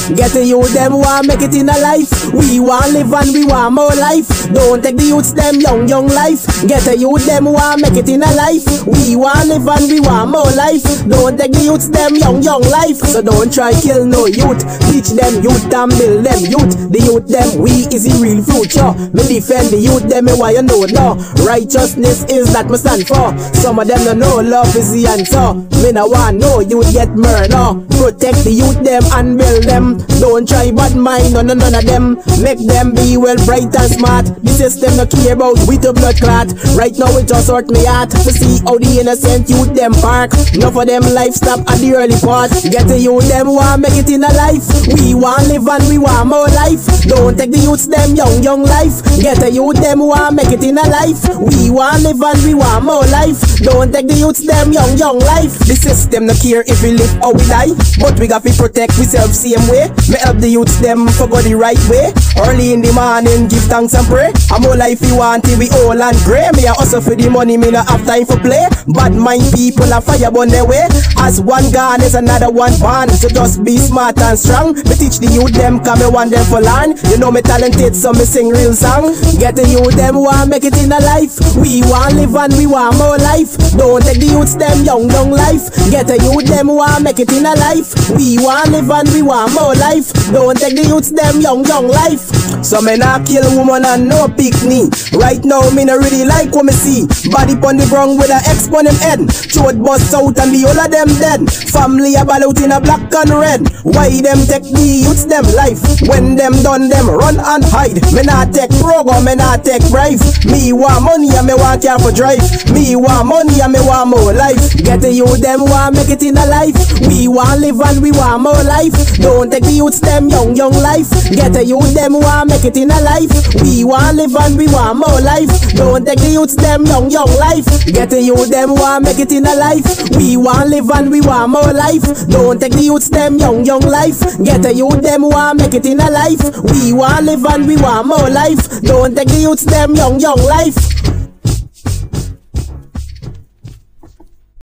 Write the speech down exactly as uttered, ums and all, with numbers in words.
Get the youth them want make it in a life. We want live and we want more life. Don't take the youths them young young life. Get the youth them want make it in a life. We want live and we want more life. Don't take the youths them young young life. So don't try kill no youth. Teach them youth and build them youth. The youth them we is the real future. Me defend the youth them me why you know no. Righteousness is that me stand for. Some of them don't know love is the answer. Me no want no youth get murder. Protect the youth them and build them. Don't try bad mind on none of them. Make them be well bright and smart. The system no care about with a blood clot. Right now it just hurt me heart to see how the innocent youth them park. Enough of them life stop at the early part. Get the youth them want make it in a life. We want live and we want more life. Don't take the youths them young young life. Get the youth them want make it in a life. We want live and we want more life. Don't take the youths them young young life. The system no care if we live or we die, but we got to protect ourselves same way. Me help the youths them for go the right way. Early in the morning give thanks and pray. I'm more life we want till we old and grey. Me a hustle for the money, me no have time for play. Bad mind people a fire burn their way. As one gone is another one born. So just be smart and strong. Me teach the youth them come me want them for learn. You know me talented so me sing real song. Get the youth them want make it in a life. We want live and we want more life. Don't take the youths them young young life. Get the youth them want make it in a life. We want live and we want more life. Don't take the youths them young young life. So me not kill woman and no pick me. Right now me no really like what me see. Body pon the ground with a X pon him head. Throat bust out and the whole of them dead. Family a ball out in a black and red. Why them take the youths them life? When them done them run and hide. Me not take program, me not take bribe. Me want money and me want car for drive. Me want money and me want more life. Get the youth them want make it in a life. We want live and we want more life. Don't take the youths them young young life. Get the youth them want make it in a life. We want live and we want more life. Don't take the youths them young young life. Get the youth them want make it in a life. We want live and we want more life. Don't take the youths them young young life. Get the youth them want make it in a life. We want live and we want more life. Don't take the youths them young young life.